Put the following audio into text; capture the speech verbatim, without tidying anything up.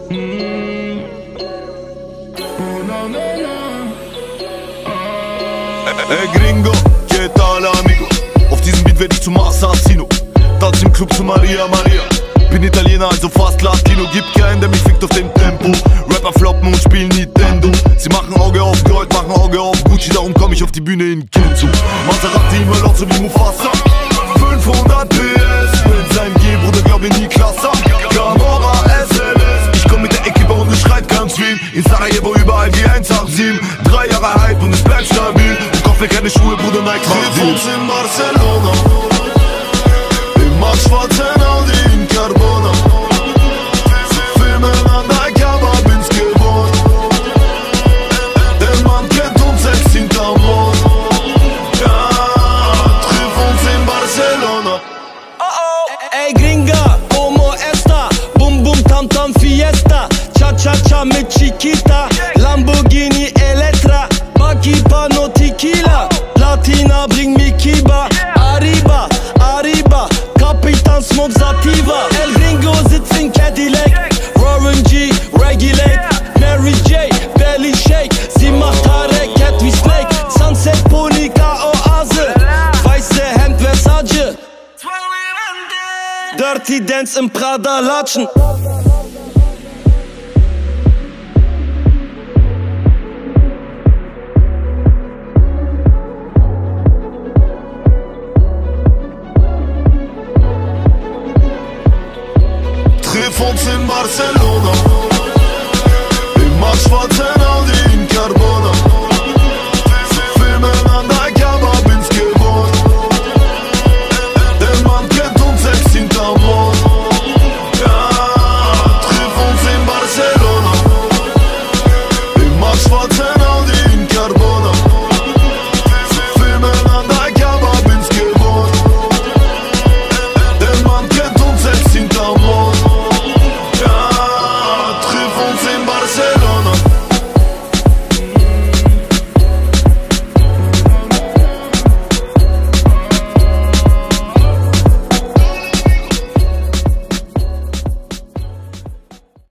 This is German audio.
Ey Gringo, que tal amigo? Auf diesem Beat werd ich zum Assassino. Tanz im Club zu Maria Maria. Bin Italiener, also fast Latino. Gibt keinen, der mich fickt auf dem Tempo. Rapper floppen und spielen Nintendo. Sie machen Auge auf Gold, machen Auge auf Gucci. Darum komm ich auf die Bühne in Kenzo. Maserati immer laut so wie Mufasa. fünfhundert P S mit seinem G, Bruder, glaub mir nie Klasse. Camorra S L S. Ich komm mit der Equipe und es schreit ganz viel. In Sarajevo überall wie eins acht sieben. Drei Jahre Hype und es bleibt stabil. Ich kauf mir keine Schuhe, Bruder, Nike macht Deal. Treff uns in Barcelona. Im schwarzen Audi in Carbona. Filmen an der Kamera, bin's gewohnt. Der Mann kennt uns selbst hinterm Mond. Ja, treff uns in Barcelona. Oh oh. Ey Gringa, como esta? Bum bum tam tam fiesta. Cha cha cha mit Chiquita. Lamborghini Elettra. Bakipa no tequila. Latina bring mi Kiba. Arriba, arriba. Kapitan Smoke Sativa. El Gringo sitzt in Cadillac. Warren G, Regulate. Mary J, Belly Shake. Sie macht Hareket wie Snake. Sunset Ponika Oase. Weiße Hemd Versace. Dirty Dance im Prada Latschen. Treff uns in Barcelona. Im schwarzen Audi in Carbona.